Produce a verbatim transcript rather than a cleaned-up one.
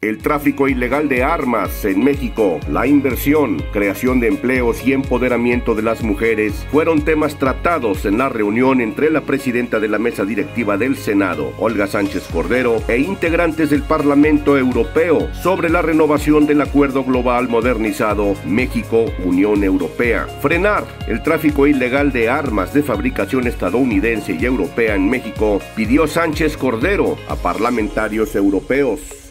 El tráfico ilegal de armas en México, la inversión, creación de empleos y empoderamiento de las mujeres fueron temas tratados en la reunión entre la presidenta de la mesa directiva del Senado, Olga Sánchez Cordero, e integrantes del Parlamento Europeo sobre la renovación del Acuerdo Global Modernizado México-Unión Europea. Frenar el tráfico ilegal de armas de fabricación estadounidense y europea en México, pidió Sánchez Cordero a parlamentarios europeos.